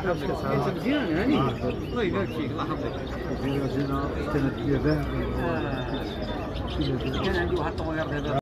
مزيان هاني الله يبارك فيك الله يحفظك. جينا كانت اليابان كان عندي واحد الطوير دابا